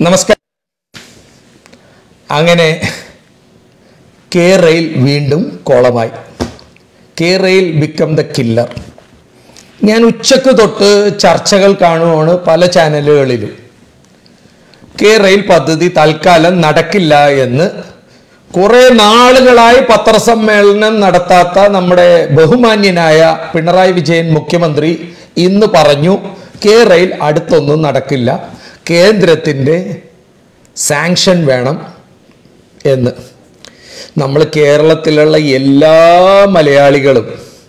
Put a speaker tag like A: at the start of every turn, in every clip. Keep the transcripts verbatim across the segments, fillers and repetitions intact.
A: നമസ്കാരം. അങ്ങനെ K rail വീണ്ടും കോളമായി. K rail become the killer. ഞാൻ ഉച്ചക്ക് തൊട്ട് ചർച്ചകൾ കാണുവാണ് പല ചാനലുകളിലും. കെ റെയിൽ പദ്ധതി തൽക്കാലം നടക്കില്ല എന്ന് കുറെ നാളുകളായി പത്രസമ്മേളനം നടത്താത്ത നമ്മുടെ ബഹുമാന്യനായ പിണറായി വിജയൻ മുഖ്യമന്ത്രി ഇന്ന് പറഞ്ഞു കെ റെയിൽ അടുത്തൊന്നും നടക്കില്ല, കേന്ദ്രത്തിൻ്റെ സാങ്ഷൻ വേണം എന്ന്. നമ്മൾ കേരളത്തിലുള്ള എല്ലാ മലയാളികളും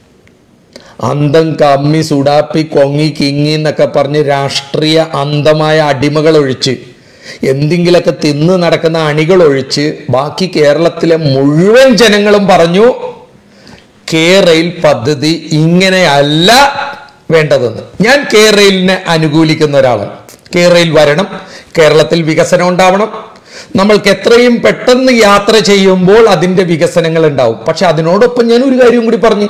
A: അന്തം കമ്മി സുഡാപ്പി കൊങ്ങി കിങ്ങി എന്നൊക്കെ പറഞ്ഞ് രാഷ്ട്രീയ അന്ധമായ അടിമകൾ ഒഴിച്ച് എന്തെങ്കിലുമൊക്കെ തിന്ന് നടക്കുന്ന അണികൾ ഒഴിച്ച് ബാക്കി കേരളത്തിലെ മുഴുവൻ ജനങ്ങളും പറഞ്ഞു കെ റെയിൽ പദ്ധതി ഇങ്ങനെയല്ല വേണ്ടതെന്ന്. ഞാൻ കെ റെയിലിനെ അനുകൂലിക്കുന്ന ഒരാളാണ്. കെ റെയിൽ വരണം, കേരളത്തിൽ വികസനം ഉണ്ടാവണം. നമ്മൾക്ക് എത്രയും പെട്ടെന്ന് യാത്ര ചെയ്യുമ്പോൾ അതിൻ്റെ വികസനങ്ങൾ ഉണ്ടാവും. പക്ഷെ അതിനോടൊപ്പം ഞാൻ ഒരു കാര്യം കൂടി പറഞ്ഞു.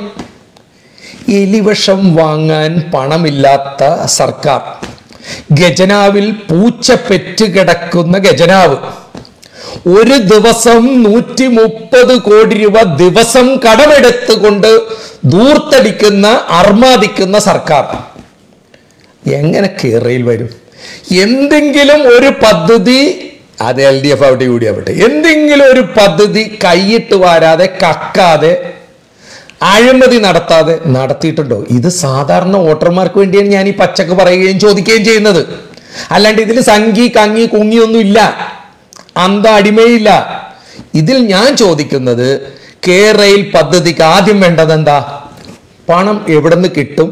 A: എലിവിഷം വാങ്ങാൻ പണമില്ലാത്ത സർക്കാർ, ഖജനാവിൽ പൂച്ച പെറ്റ് കിടക്കുന്ന ഖജനാവ്, ഒരു ദിവസം നൂറ്റി മുപ്പത് കോടി രൂപ ദിവസം കടമെടുത്തുകൊണ്ട് ദൂർത്തടിക്കുന്ന അർമാദിക്കുന്ന സർക്കാർ എങ്ങനെ കെ റെയിൽ വരും? എന്തെങ്കിലും ഒരു പദ്ധതി, അത് എൽ ഡി എഫ് ആവട്ടെ യു ഡി ആവട്ടെ, എന്തെങ്കിലും ഒരു പദ്ധതി കൈയിട്ട് വാരാതെ കക്കാതെ അഴിമതി നടത്താതെ നടത്തിയിട്ടുണ്ടോ? ഇത് സാധാരണ വോട്ടർമാർക്ക് വേണ്ടിയാണ് ഞാൻ ഈ പച്ചക്ക് പറയുകയും ചോദിക്കുകയും ചെയ്യുന്നത്. അല്ലാണ്ട് ഇതിൽ സംഘി കങ്ങി കുങ്ങിയൊന്നും ഇല്ല, അന്ത അടിമയില്ല. ഇതിൽ ഞാൻ ചോദിക്കുന്നത് കെ റെയിൽ പദ്ധതിക്ക് ആദ്യം വേണ്ടത് എന്താ? പണം എവിടെ നിന്ന് കിട്ടും?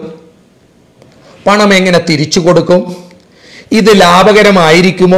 A: പണം എങ്ങനെ തിരിച്ചു കൊടുക്കും? ഇത് ലാഭകരമായിരിക്കുമോ?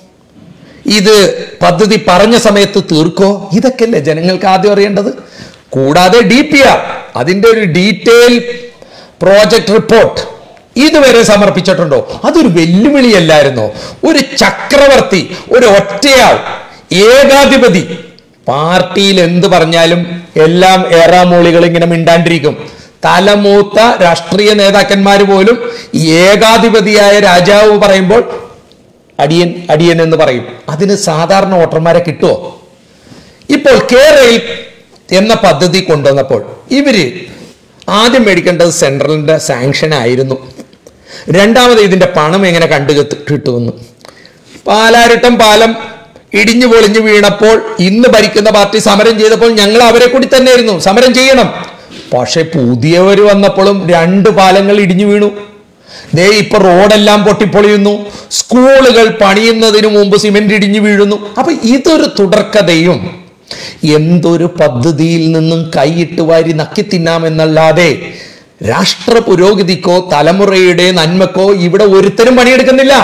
A: ഇത് പദ്ധതി പറഞ്ഞ സമയത്ത് തീർക്കോ? ഇതൊക്കെയല്ലേ ജനങ്ങൾക്ക് ആദ്യം അറിയേണ്ടത്. കൂടാതെ ഡി പി ആർ, അതിൻ്റെ ഒരു ഡീറ്റെയിൽ പ്രോജക്ട് റിപ്പോർട്ട് ഇതുവരെ സമർപ്പിച്ചിട്ടുണ്ടോ? അതൊരു വെല്ലുവിളിയല്ലായിരുന്നോ? ഒരു ചക്രവർത്തി, ഒരു ഒറ്റയാൾ, ഏകാധിപതി പാർട്ടിയിൽ എന്ത് പറഞ്ഞാലും എല്ലാം ഏറാമൂളികൾ ഇങ്ങനെ മിണ്ടാണ്ടിരിക്കും. തലമൂത്ത രാഷ്ട്രീയ നേതാക്കന്മാർ പോലും ഏകാധിപതിയായ രാജാവ് പറയുമ്പോൾ അടിയൻ അടിയൻ എന്ന് പറയും. അതിന് സാധാരണ വോട്ടർമാരെ കിട്ടുമോ? ഇപ്പോൾ കെ റെയിൽ എന്ന പദ്ധതി കൊണ്ടുവന്നപ്പോൾ ഇവര് ആദ്യം മേടിക്കേണ്ടത് സെൻട്രലിന്റെ സാങ്ഷൻ ആയിരുന്നു. രണ്ടാമത് ഇതിന്റെ പണം എങ്ങനെ കണ്ടു കിട്ടുമെന്ന്. പാലാരിട്ടം പാലം ഇടിഞ്ഞു പൊളിഞ്ഞു വീണപ്പോൾ ഇന്ന് ഭരിക്കുന്ന പാർട്ടി സമരം ചെയ്തപ്പോൾ ഞങ്ങൾ അവരെ കൂടി തന്നെയായിരുന്നു സമരം ചെയ്യണം. പക്ഷെ പുതിയവർ വന്നപ്പോഴും രണ്ട് പാലങ്ങൾ ഇടിഞ്ഞു വീണു. ദേ ഇപ്പൊ റോഡെല്ലാം പൊട്ടിപ്പൊളിയുന്നു, സ്കൂളുകൾ പണിയുന്നതിന് മുമ്പ് സിമെന്റ് ഇടിഞ്ഞു വീഴുന്നു. അപ്പൊ ഇതൊരു തുടർക്കഥയും എന്തൊരു പദ്ധതിയിൽ നിന്നും കൈയിട്ട് വാരി നക്കി തിന്നാമെന്നല്ലാതെ രാഷ്ട്ര പുരോഗതിക്കോ തലമുറയുടെ നന്മക്കോ ഇവിടെ ഒരുത്തരും പണിയെടുക്കുന്നില്ല.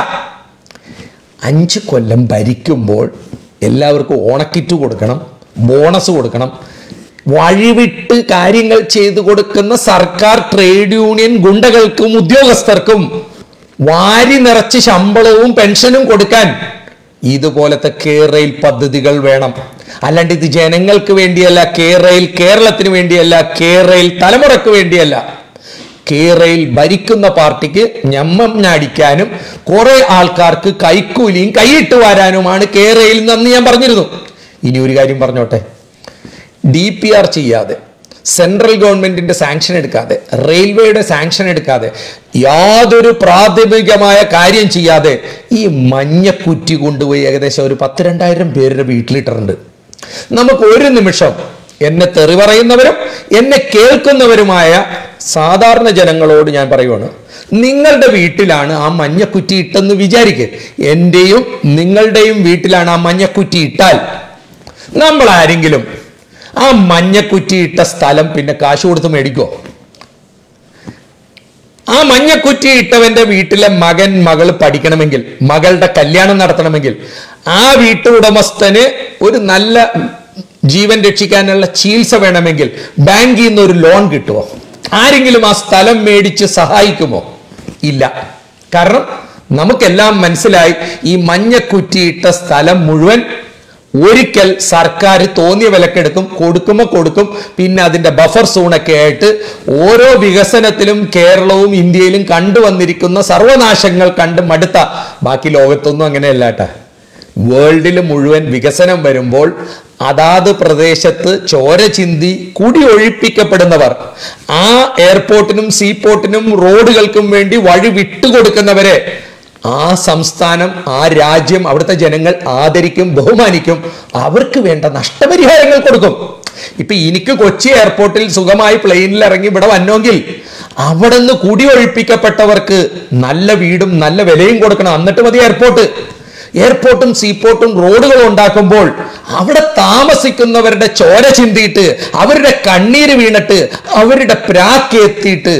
A: അഞ്ച് കൊല്ലം ഭരിക്കുമ്പോൾ എല്ലാവർക്കും ഓണക്കിറ്റ് കൊടുക്കണം, ബോണസ് കൊടുക്കണം, വഴിവിട്ട് കാര്യങ്ങൾ ചെയ്തു കൊടുക്കുന്ന സർക്കാർ ട്രേഡ് യൂണിയൻ ഗുണ്ടകൾക്കും ഉദ്യോഗസ്ഥർക്കും വാരി നിറച്ച് ശമ്പളവും പെൻഷനും കൊടുക്കാൻ ഇതുപോലത്തെ കെ റെയിൽ പദ്ധതികൾ വേണം. അല്ലാണ്ട് ഇത് ജനങ്ങൾക്ക് വേണ്ടിയല്ല, കെ റെയിൽ കേരളത്തിന് വേണ്ടിയല്ല, കെ റെയിൽ തലമുറക്ക് വേണ്ടിയല്ല. കെ റെയിൽ ഭരിക്കുന്ന പാർട്ടിക്ക് ഞമ്മം ഞാടിക്കാനും കുറെ ആൾക്കാർക്ക് കൈക്കൂലിയും കൈയിട്ട് വാരാനുമാണ് കെ റെയിൽ എന്ന് ഞാൻ പറഞ്ഞിരുന്നു. ഇനി ഒരു കാര്യം പറഞ്ഞോട്ടെ. ഡി പി ആർ ചെയ്യാതെ, സെൻട്രൽ ഗവൺമെന്റിന്റെ സാങ്ഷൻ എടുക്കാതെ, റെയിൽവേയുടെ സാങ്ഷൻ എടുക്കാതെ, യാതൊരു പ്രാഥമികമായ കാര്യം ചെയ്യാതെ ഈ മഞ്ഞക്കുറ്റി കൊണ്ടുപോയി ഏകദേശം ഒരു പത്ത് രണ്ടായിരം പേരുടെ വീട്ടിലിട്ടിട്ടുണ്ട്. നമുക്ക് ഒരു നിമിഷം എന്നെ തെറി പറയുന്നവരും എന്നെ കേൾക്കുന്നവരുമായ സാധാരണ ജനങ്ങളോട് ഞാൻ പറയുവാണ്, നിങ്ങളുടെ വീട്ടിലാണ് ആ മഞ്ഞക്കുറ്റി ഇട്ടെന്ന് വിചാരിക്കുക. എന്റെയും നിങ്ങളുടെയും വീട്ടിലാണ് ആ മഞ്ഞക്കുറ്റി ഇട്ടാൽ നമ്മൾ ആരെങ്കിലും ആ മഞ്ഞക്കുറ്റി ഇട്ട സ്ഥലം പിന്നെ കാശ് കൊടുത്ത് മേടിക്കോ? ആ മഞ്ഞക്കുറ്റി ഇട്ടവന്റെ വീട്ടിലെ മകൻ മകൾ പഠിക്കണമെങ്കിൽ, മകളുടെ കല്യാണം നടത്തണമെങ്കിൽ, ആ വീട്ടുടമസ്ഥന് ഒരു നല്ല ജീവൻ രക്ഷിക്കാനുള്ള ചികിത്സ വേണമെങ്കിൽ ബാങ്കിൽ നിന്ന് ഒരു ലോൺ കിട്ടുമോ? ആരെങ്കിലും ആ സ്ഥലം മേടിച്ച് സഹായിക്കുമോ? ഇല്ല. കാരണം നമുക്കെല്ലാം മനസ്സിലായി, ഈ മഞ്ഞക്കുറ്റി ഇട്ട സ്ഥലം മുഴുവൻ ഒരിക്കൽ സർക്കാർ തോന്നിയ വിലക്കെടുക്കും, കൊടുക്കുമ്പോൾ കൊടുക്കും. പിന്നെ അതിന്റെ ബഫർ സോണൊക്കെ ആയിട്ട് ഓരോ വികസനത്തിലും കേരളവും ഇന്ത്യയിലും കണ്ടുവന്നിരിക്കുന്ന സർവനാശങ്ങൾ കണ്ട് മടുത്ത, ബാക്കി ലോകത്തൊന്നും അങ്ങനെയല്ല കേട്ടാ. വേൾഡിൽ മുഴുവൻ വികസനം വരുമ്പോൾ അതാത് പ്രദേശത്ത് ചോര ചിന്തി കുടി ഒഴിപ്പിക്കപ്പെടുന്നവർ, ആ എയർപോർട്ടിനും സീപോർട്ടിനും റോഡുകൾക്കും വേണ്ടി വഴി വിട്ടുകൊടുക്കുന്നവരെ ആ സംസ്ഥാനം, ആ രാജ്യം, അവിടുത്തെ ജനങ്ങൾ ആദരിക്കും, ബഹുമാനിക്കും. അവർക്ക് വേണ്ട നഷ്ടപരിഹാരങ്ങൾ കൊടുക്കും. ഇപ്പൊ എനിക്ക് കൊച്ചി എയർപോർട്ടിൽ സുഖമായി പ്ലെയിനിൽ ഇറങ്ങി ഇവിടെ വന്നെങ്കിൽ അവിടെ നിന്ന് കുടി ഒഴിപ്പിക്കപ്പെട്ടവർക്ക് നല്ല വീടും നല്ല വിലയും കൊടുക്കണം. എന്നിട്ട് മതി എയർപോർട്ട്. എയർപോർട്ടും സീപോർട്ടും റോഡുകളും ഉണ്ടാക്കുമ്പോൾ അവിടെ താമസിക്കുന്നവരുടെ ചോര ചിന്തിയിട്ട്, അവരുടെ കണ്ണീര് വീണിട്ട്, അവരുടെ പ്രാക്ക് എത്തിയിട്ട്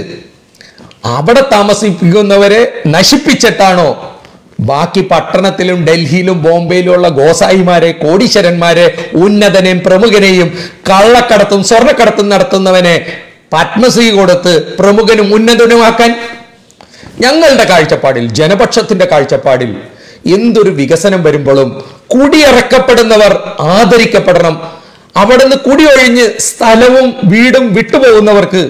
A: അവിടെ താമസിപ്പിക്കുന്നവരെ നശിപ്പിച്ചിട്ടാണോ ബാക്കി പട്ടണത്തിലും ഡൽഹിയിലും ബോംബെയിലും ഉള്ള ഗോസായിമാരെ, കോടീശ്വരന്മാരെ, ഉന്നതനെയും പ്രമുഖനെയും കള്ളക്കടത്തും സ്വർണ്ണക്കടത്തും നടത്തുന്നവനെ പത്മശ്രീ കൊടുത്ത് പ്രമുഖനും ഉന്നതനുമാക്കാൻ? ഞങ്ങളുടെ കാഴ്ചപ്പാടിൽ, ജനപക്ഷത്തിന്റെ കാഴ്ചപ്പാടിൽ എന്തൊരു വികസനം വരുമ്പോഴും കുടിയിറക്കപ്പെടുന്നവർ ആദരിക്കപ്പെടണം. അവിടുന്ന് കുടിയൊഴിഞ്ഞ് സ്ഥലവും വീടും വിട്ടുപോകുന്നവർക്ക്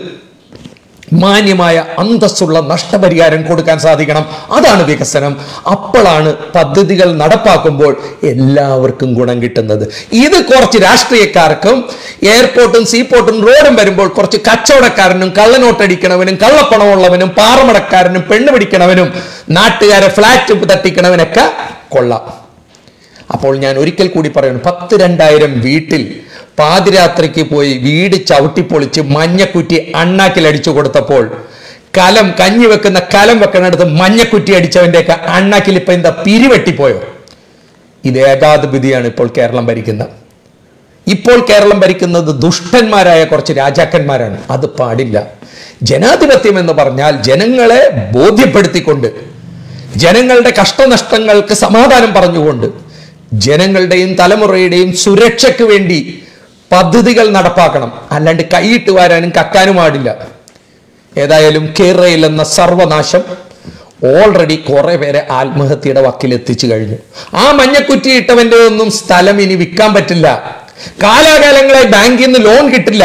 A: മാന്യമായ അന്തസ്സുള്ള നഷ്ടപരിഹാരം കൊടുക്കാൻ സാധിക്കണം. അതാണ് വികസനം. അപ്പോഴാണ് പദ്ധതികൾ നടപ്പാക്കുമ്പോൾ എല്ലാവർക്കും ഗുണം കിട്ടുന്നത്. ഇത് കുറച്ച് രാഷ്ട്രീയക്കാർക്കും എയർപോർട്ടും സീപോർട്ടും റോഡും വരുമ്പോൾ കുറച്ച് കച്ചവടക്കാരനും കള്ളനോട്ടടിക്കണവനും കള്ളപ്പണമുള്ളവനും പാറമടക്കാരനും പെണ്ണ് പിടിക്കണവനും നാട്ടുകാരെ ഫ്ലാറ്റ് തട്ടിക്കണവനൊക്കെ കൊള്ളാം. അപ്പോൾ ഞാൻ ഒരിക്കൽ കൂടി പറയുന്നു, പത്ത് രണ്ടായിരം വീട്ടിൽ പാതിരാത്രിക്ക് പോയി വീട് ചവിട്ടിപ്പൊളിച്ച് മഞ്ഞക്കുറ്റി അണ്ണാക്കിൽ അടിച്ചു കൊടുത്തപ്പോൾ കലം, കഞ്ഞി വെക്കുന്ന കലം വെക്കണടുത്ത് മഞ്ഞക്കുറ്റി അടിച്ചവൻ്റെയൊക്കെ അണ്ണാക്കിൽ ഇപ്പൊ എന്താ പിരിവെട്ടിപ്പോയോ? ഇത് ഏകാധിപതിയാണ് ഇപ്പോൾ കേരളം ഭരിക്കുന്നത്. ഇപ്പോൾ കേരളം ഭരിക്കുന്നത് ദുഷ്ടന്മാരായ കുറച്ച് രാജാക്കന്മാരാണ്. അത് പാടില്ല. ജനാധിപത്യം എന്ന് പറഞ്ഞാൽ ജനങ്ങളെ ബോധ്യപ്പെടുത്തിക്കൊണ്ട്, ജനങ്ങളുടെ കഷ്ടനഷ്ടങ്ങൾക്ക് സമാധാനം പറഞ്ഞുകൊണ്ട്, ജനങ്ങളുടെയും തലമുറയുടെയും സുരക്ഷയ്ക്ക് വേണ്ടി പദ്ധതികൾ നടപ്പാക്കണം. അല്ലാണ്ട് കൈയിട്ട് വാരാനും കക്കാനും പാടില്ല. ഏതായാലും കേരളയിൽ എന്ന സർവനാശം ഓൾറെഡി കുറെ പേരെ ആത്മഹത്യയുടെ വക്കിലെത്തിച്ചു കഴിഞ്ഞു. ആ മഞ്ഞക്കുറ്റി ഇട്ടവന്റെ ഒന്നും സ്ഥലം ഇനി വിൽക്കാൻ പറ്റില്ല. കാലാകാലങ്ങളായി ബാങ്കിൽ നിന്ന് ലോൺ കിട്ടില്ല.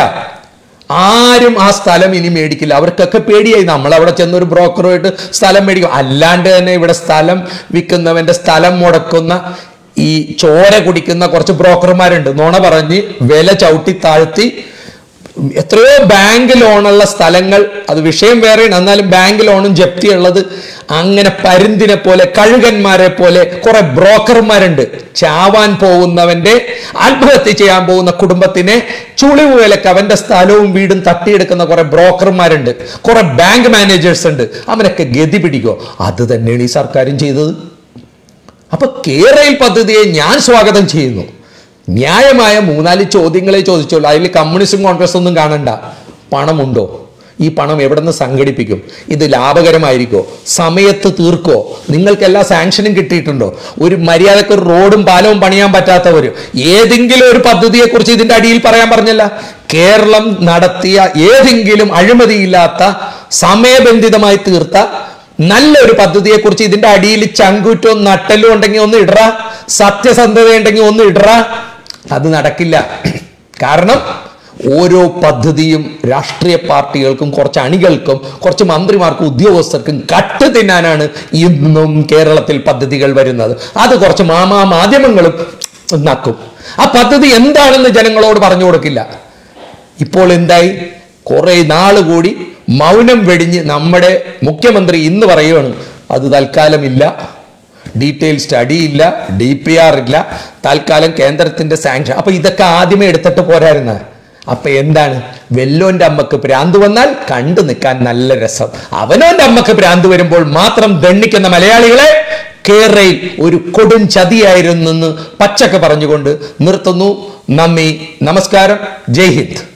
A: ആരും ആ സ്ഥലം ഇനി മേടിക്കില്ല. അവർക്കൊക്കെ പേടിയായി. നമ്മൾ അവിടെ ചെന്നൊരു ബ്രോക്കറുമായിട്ട് സ്ഥലം മേടിക്കും. അല്ലാണ്ട് തന്നെ ഇവിടെ സ്ഥലം വിൽക്കുന്നവന്റെ സ്ഥലം മുടക്കുന്ന ഈ ചോര കുടിക്കുന്ന കുറച്ച് ബ്രോക്കർമാരുണ്ട്. നുണ പറഞ്ഞ് വില ചവിട്ടി താഴ്ത്തി എത്രയോ ബാങ്ക് ലോണുള്ള സ്ഥലങ്ങൾ, അത് വിഷയം വേറെയാണ്, എന്നാലും ബാങ്ക് ലോണും ജപ്തിയുള്ളത്. അങ്ങനെ പരുന്തിനെ പോലെ, കഴുകന്മാരെ പോലെ കുറെ ബ്രോക്കർമാരുണ്ട്. ചാവാൻ പോകുന്നവന്റെ, ആത്മഹത്യ ചെയ്യാൻ പോകുന്ന കുടുംബത്തിനെ ചുളിവ് വിലക്ക് അവന്റെ സ്ഥലവും വീടും തട്ടിയെടുക്കുന്ന കുറെ ബ്രോക്കർമാരുണ്ട്, കുറെ ബാങ്ക് മാനേജേഴ്സ് ഉണ്ട്. അവനൊക്കെ ഗതി പിടിക്കോ? അത് തന്നെയാണ് ഈ സർക്കാരും ചെയ്തത്. അപ്പൊ കേരയിൽ പദ്ധതിയെ ഞാൻ സ്വാഗതം ചെയ്യുന്നു. ന്യായമായ മൂന്നാല് ചോദ്യങ്ങളെ ചോദിച്ചോളൂ. അതിൽ കമ്മ്യൂണിസ്റ്റും കോൺഗ്രസും ഒന്നും കാണണ്ട. പണമുണ്ടോ? ഈ പണം എവിടെ നിന്ന് സംഘടിപ്പിക്കും? ഇത് ലാഭകരമായിരിക്കോ? സമയത്ത് തീർക്കോ? നിങ്ങൾക്ക് എല്ലാ സാങ്ഷനും കിട്ടിയിട്ടുണ്ടോ? ഒരു മര്യാദക്ക് ഒരു റോഡും പാലവും പണിയാൻ പറ്റാത്തവര് ഏതെങ്കിലും ഒരു പദ്ധതിയെ കുറിച്ച് ഇതിന്റെ അടിയിൽ പറയാൻ പറഞ്ഞല്ല. കേരളം നടത്തിയ ഏതെങ്കിലും അഴിമതിയില്ലാത്ത സമയബന്ധിതമായി തീർത്ത നല്ലൊരു പദ്ധതിയെ കുറിച്ച് ഇതിന്റെ അടിയിൽ ചങ്കൂറ്റവും നട്ടലും ഉണ്ടെങ്കിൽ ഒന്ന് ഇടറ, സത്യസന്ധത ഉണ്ടെങ്കിൽ ഒന്ന് ഇടറ. അത് നടക്കില്ല. കാരണം ഓരോ പദ്ധതിയും രാഷ്ട്രീയ പാർട്ടികൾക്കും കുറച്ച് അണികൾക്കും കുറച്ച് മന്ത്രിമാർക്കും ഉദ്യോഗസ്ഥർക്കും കട്ട് തിന്നാനാണ് ഇന്നും കേരളത്തിൽ പദ്ധതികൾ വരുന്നത്. അത് കുറച്ച് മാമാ മാധ്യമങ്ങളും നക്കും. ആ പദ്ധതി എന്താണെന്ന് ജനങ്ങളോട് പറഞ്ഞു കൊടുക്കില്ല. ഇപ്പോൾ എന്തായി? കുറെ നാള് കൂടി മൗനം വെടിഞ്ഞ് നമ്മുടെ മുഖ്യമന്ത്രി ഇന്ന് പറയുകയാണ്, അത് തൽക്കാലം ഇല്ല, ഡീറ്റെയിൽ സ്റ്റഡി ഇല്ല, ഡി പി ആർ ഇല്ല, തൽക്കാലം കേന്ദ്രത്തിന്റെ സാങ്ഷൻ. അപ്പൊ ഇതൊക്കെ ആദ്യമേ എടുത്തിട്ട് പോരായിരുന്ന. അപ്പൊ എന്താണ്? വെല്ലോന്റെ അമ്മക്ക് ഭ്രാന്ത് വന്നാൽ കണ്ടു നിൽക്കാൻ നല്ല രസം. അവനോന്റെ അമ്മക്ക് ഭ്രാന്ത് വരുമ്പോൾ മാത്രം ദണ്ണിക്കുന്ന മലയാളികളെ കേരളയിൽ ഒരു കൊടും ചതിയായിരുന്നെന്ന് പച്ചക്ക് പറഞ്ഞുകൊണ്ട് നിർത്തുന്നു. നന്ദി, നമസ്കാരം, ജയ് ഹിന്ദ്.